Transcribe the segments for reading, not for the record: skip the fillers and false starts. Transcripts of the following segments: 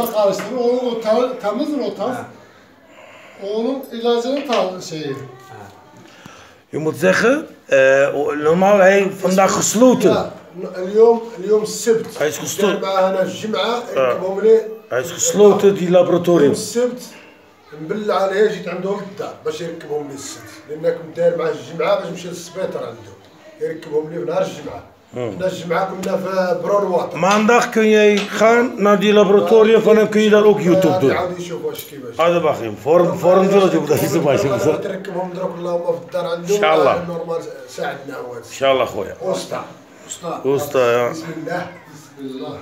Karıştırır, o temizdir o tas. Onun ilacının şeyi. Je moet zeggen, normaal hij vandaag gesloten. اليوم السبت. Hij is gesloten. معنا الجمعة يركبهم لي. Hij is gesloten die laboratorium. السبت نبلع عليه جيت عندهم الدار باش يركبهم لي السبت لأنك داير مع الجمعة باش نمشي للسبيطار عنده يركبهم لي في نهار الجمعة. Na الجمعة كنا في برونوات. Maandag kun jij gaan naar die laboratorium van hem kun je dan ook YouTube doen. Hadi bakayım. Forumcu olacak bu da bizim başımıza. İnşallah. İnşallah koya. Usta. Usta ya. Bismillah. Bismillah.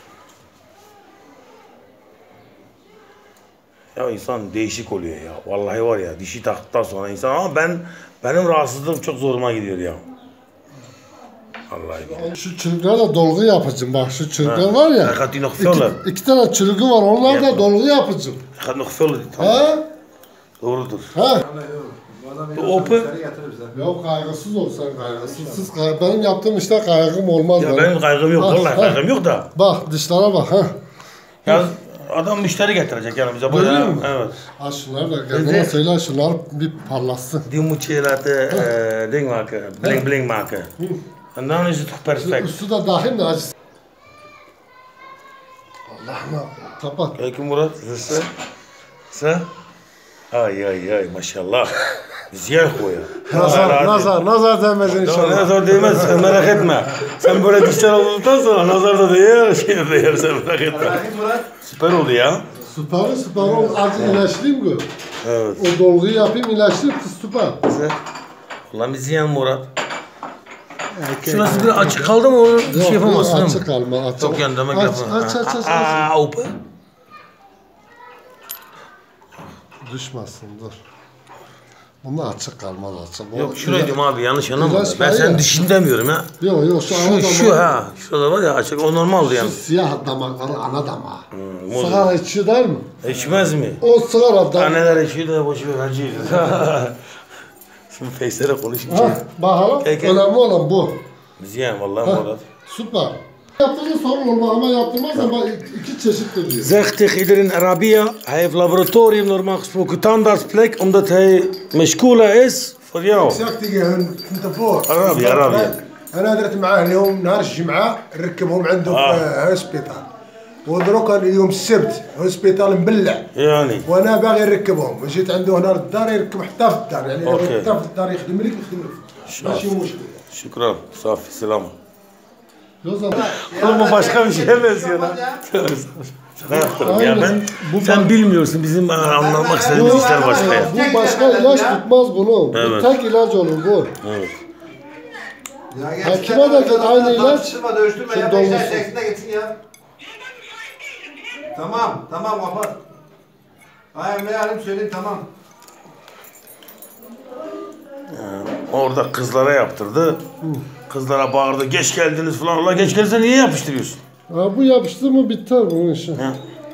Ya insan değişik oluyor ya. Vallahi var ya dişi taktıktan sonra insan ama benim rahatsızlığım çok zoruma gidiyor ya. Vallahi. Şu çürüklerle dolgu yapacağım bak şu çürükler var ya. İki tane çürüğü var onlar da dolgu yapacağım. Ha? Doğrudur. Ha? Open. Yok kaygısız ol sen kaygısız. Benim yaptığım işte kaygım olmaz. Ya benim kaygım yok vallahi kaygım yok da. Bak dişlere bak ha. Ya adam müşteri getirecek yanımıza bu ya. Evet. Ha şunlar da kendine söyle şunlar bir parlatsın. Die moet je laten ding maken, bling bling maken. En dan is het toch perfect. Üstü de dahil de acısı. Allah'ım kapat. Kijk Murat, zısı. Sen? Ay ay ay maşallah. Ziyan koya. Nazar değmez inşallah. Nazar değmez sen merak etme. Sen böyle dişler olduktan sonra nazar da değer, şey de değer sen merak etme. Süper oldu ya. Süper oldu. Acı ilaçlayayım mı? Evet. O dolguyu yapayım ilaçlayayım süper. Ulan bir ziyan Murat. Şurası bir açık kaldı mı onu bir şey yapamazsın değil mi? Açık kalma. Açık. Çok yanında mikrofon. Aç. Opa. Düşmesin dur. Bunlar açık kalmaz açık. Yok şurayı diyorum abi yanlış anlama. Ben ya. senin dişini demiyorum ya. Yok şu ha. Şurada var ya açık o normaldi yani. Şu siyah damakları ana damağı. Sigara içiyor der mi? İçmez mi? O sigara damak. Anneler içiyor da boşu ver hacı. Şimdi face'lere konuşayım. Ha bakalım. Önemli olan bu. Ziyan vallahi Murat. Süper. Yaptığınız sorun olma ama yaptırmazsan iki çeşittir diyor. Zeg tegen iedereen Arabiya, hij heeft laboratorium normaal gesproken tandartsplek, omdat hij مشكولة is voor jou. ساكت hun تفور. Arabiya. أنا درت معاه اليوم نهار الجمعة نركبهم عنده في هوسبيتال. ودروك اليوم السبت هوسبيتال مبلع. يعني. وأنا باغي نركبهم، جيت عنده هنا الدار يركب حتى في الدار، يعني حتى في الدار يخدم لك ماشي مشكلة. Şükran, safi, selam. Oğlum bu başka bir şeye benziyor lan. Şaka yaptım ya sen bilmiyorsun bizim anlamak istediğimiz işler başka ya. Bu başka ilaç tutmaz bunu. Evet. Bu tek ilaç olur bu. Evet. Hakime de gel aynı ilaç. Dövüştürme ya. Beşler çeksin de gitsin ya. Tamam kapat. Emre Halim söyleyeyim tamam. Orada kızlara yaptırdı. Kızlara bağırdı, geç geldiniz falan. Allah geç gelirse niye yapıştırıyorsun? Ha, bu yapıştı mı biter bunun işi. Ha.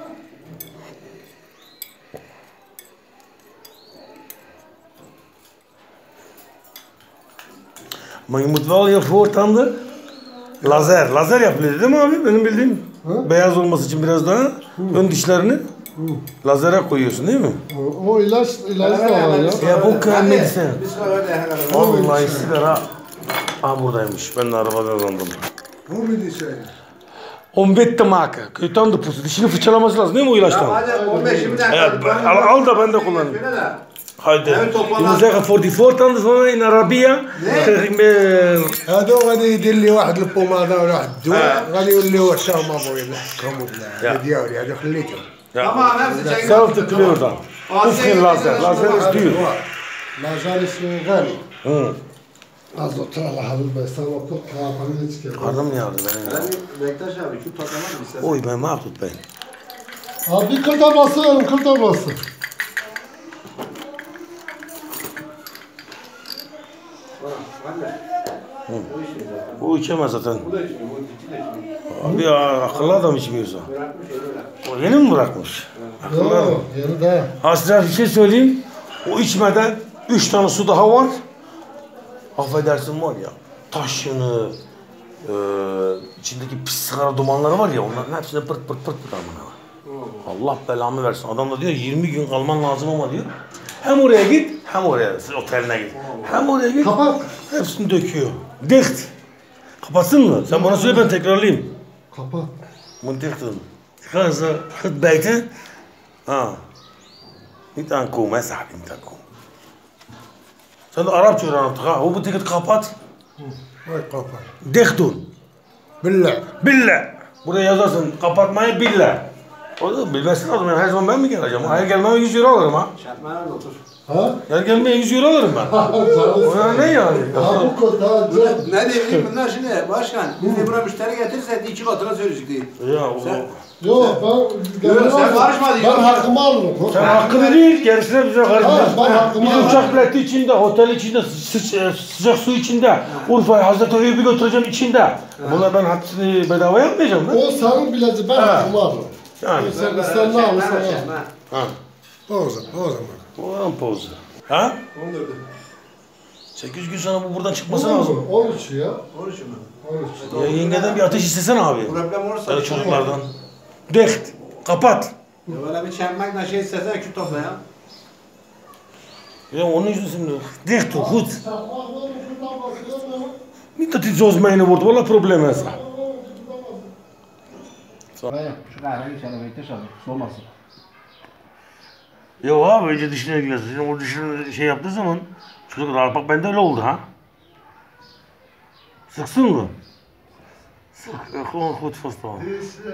Maar je moet wel je voortanden lazer yapılıyor değil mi abi? Benim bildiğim. Beyaz olması için biraz daha ön dişlerini lazere koyuyorsun değil mi? O ilaç da var ya. Ya bu medicine. Vallahi sigara. Buradaymış. Ben de arabadan zandım. Bu medicine. Om wit te maken. Kun je tanden poetsen. Dişini fırçalaması lazım değil mi o ilaçtan? Hadi 15-20 Al da ben de kullanayım. Haydi. Je moet zeggen voor die voortanden van in Arabiya. هذا غادي يدير لي واحد البوماده ولا واحد الدواء غادي يولي هو حتى هما بغيو يلحقهم ولا ديالي هذا خليتهم. Tamam hepsi çekin. Hetzelfde kleurdan. Hoeft lazer. Lazer is duur. Lazer is غالي. Az otur Allah Habib sen otur kahveni çıkar. Karnım yandı benim. Bektaş abi şu patlamaz mı istersen? Oy ben mahvut ben. Abi kıl tablası. O içemez zaten. Bu da içmiyor, bu içmiyor. Abi ya, akıllı adam içmiyorsa. O yeni mi bırakmış? Akıllı adam. Yeni daha. Aslında bir şey söyleyeyim. O içmeden 3 tane su daha var. Affedersin var ya. Taşını, içindeki pis sigara dumanları var ya onların hepsine pırt amına var. Allah belamı versin. Adam da diyor 20 gün kalman lazım ama diyor. Hem oraya git hem oraya oteline git. Hem oraya git. Kapat. Hepsini döküyor. Dicht. Kapatsın mı? Sen bana söyle ben tekrarlayayım. Kapat. Moet dicht doen. Gaan ze goed bijten? Niet aankomen, hè, sahibi, niet aankomen. Sen de Arapça öğren artık ha. O betekent kapat. Vay kapat. Dicht doen. Billah. Billah. Buraya yazarsın kapatmayı billah. O da bilmesi lazım. Yani her zaman ben mi geleceğim? Hayır gelmeme 100 euro alırım ha. Şartman nerede otur? Ha? Her gelmeye 100 euro alırım ben. O yani ne yani? Ha bu kadar. Ne diyeyim bunlar şimdi başkan? Biz de buna müşteri getirirse 2 katına söyleyecek değil. Ya o Sen- Yok sen karışma Ben diyorsun. hakkımı alırım. sen hakkını değil, gerisine bize Ha, karışma. ben hakkımı Bir alırım. uçak bileti içinde, otel içinde, sıcak su içinde, Urfa'ya Hazreti Eyüp'ü götüreceğim içinde. Bunlar ben hepsini bedava yapmayacağım lan. O senin bileci ben hakkımı alırım. Yani. Sen ister ne alırsan al. Ha. O zaman. O zaman pozu. Ha? 14. 8 gün sonra bu buradan çıkması Olur lazım. mu? 13 ya. 13 mü? 13. Ya yengeden bir ateş istesene abi. Problem olursa... Böyle çocuklardan. Dicht. Kapat. Ya böyle bir çembekle şey istesen küp topla ya. Ya onun yüzünden şimdi. Dicht, goed. Niet dat hij zo mijnen wordt, valla problem is. Şu kahveyi içeri bekle şalım. Soğumasın. Ya abi önce dişine ilgilensin. O dişini şey yaptığı zaman çocuk rahat. Bak bende öyle oldu ha. Sıksın mı? Sık. Gewoon goed vasthouden.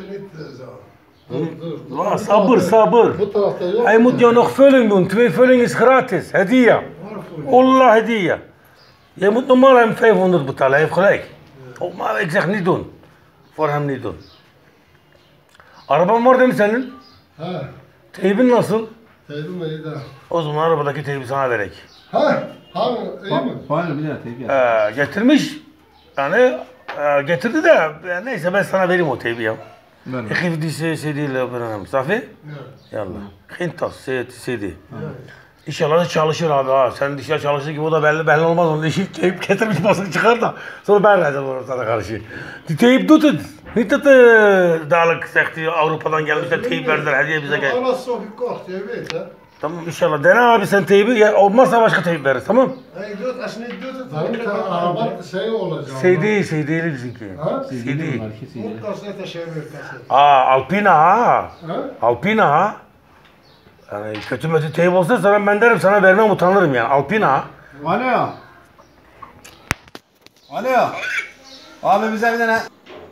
Ja, sabır, sabır. Bu tarafta yok. Hij moet jou nog vulling doen. 2 vulling is gratis. Hediye. Allah hediye. Je moet normaal hem 500 betalen. Hij heeft gelijk. Oh, maar ik zeg niet doen. Voor hem niet doen. Araban var değil mi senin? He. Teybin nasıl? Teydim iyi de. O zaman arabadaki teybi sana verek. He. Ha iyi mi? Hayır bir daha teybi ya. Getirmiş. Yani getirdi de neyse ben sana vereyim o teybi ya. Ver. Ik geef die CD öğrenelim. Safi? Evet. Yallah. Geen tas, CD. İnşallah da çalışır abi ha. Sen dışarı çalışır gibi o da belli olmaz. Onun işi teyip getirmiş basın çıkar da. Sonra ben rezil olurum sana karşı. Die teyip doet het. Niet dat dadelijk zegt hij Avrupa'dan gelmişler teyip verdiler hediye bize gel. Alles zo gekocht, je weet hè. Tamam inşallah dene abi sen teybi. Ya, olmazsa başka teyip veririz tamam? Hij doet, als je niet doet het, dan kan araba şey olacak. CD'li bizimki. Ha? CD. Bu kasete şey ver kasete. Alpina ha. Ha? Alpina ha. Yani kötü mötü teyip olsa sana ben derim sana vermem utanırım yani. Alpina ha. Alo. Alo. Abi bize bir tane...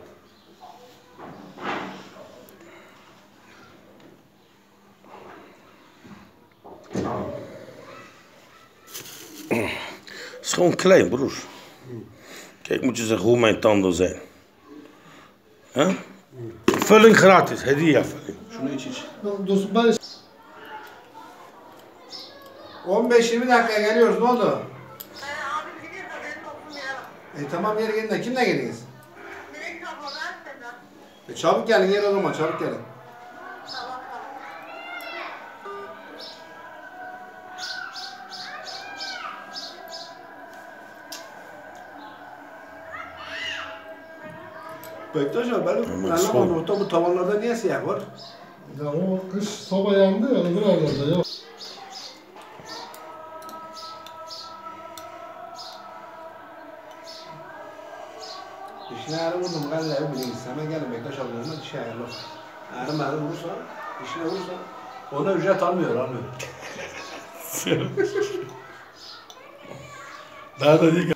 Het is gewoon klein, broer. Kijk, moet je zeggen hoe mijn tanden zijn. Hè? Vulling gratis, hediye vulling. Şunu iç. Dostum ben 15-20 dakika geliyoruz. Ne oldu? Abi gidiyoruz haberin olsun ya. Tamam yere gelin de kimle geldiniz? Direkt abla versene. Çabuk gelin yer o zaman çabuk gelin. Tamam. Bektaş abi benim Ama son. anlamadım. Bu tavanlarda niye siyah var? ya o kış soba yandı ya öbür arada ya. İşine ağrı vurdum galle o bilin. Hemen gelin Bektaş abi yanına dişe ayarla. Ağrı vurursa, dişine vurursa ona ücret almıyor. Daha da değil.